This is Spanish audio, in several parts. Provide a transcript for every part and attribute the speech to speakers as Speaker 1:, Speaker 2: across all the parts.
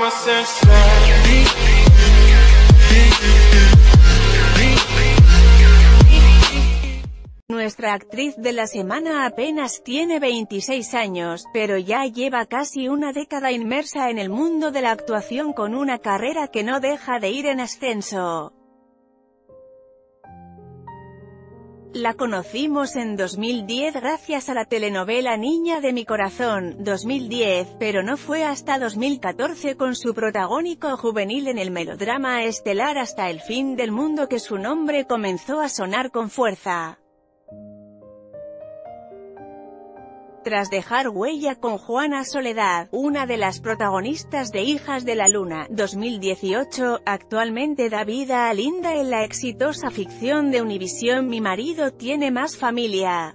Speaker 1: Nuestra actriz de la semana apenas tiene 26 años, pero ya lleva casi una década inmersa en el mundo de la actuación con una carrera que no deja de ir en ascenso. La conocimos en 2010 gracias a la telenovela Niña de mi corazón, 2010, pero no fue hasta 2014 con su protagónico juvenil en el melodrama estelar Hasta el fin del mundo que su nombre comenzó a sonar con fuerza. Tras dejar huella con Juana Soledad, una de las protagonistas de Hijas de la Luna, 2018, actualmente da vida a Linda en la exitosa ficción de Univisión Mi marido tiene más familia.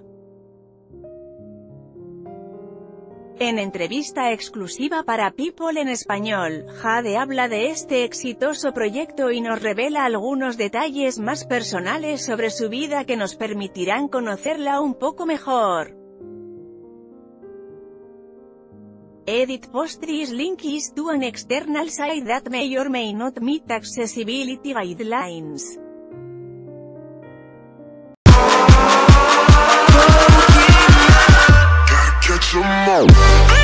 Speaker 1: En entrevista exclusiva para People en español, Jade habla de este exitoso proyecto y nos revela algunos detalles más personales sobre su vida que nos permitirán conocerla un poco mejor. Edit Postris links to an external site that may or may not meet accessibility guidelines. Gotta catch 'em all.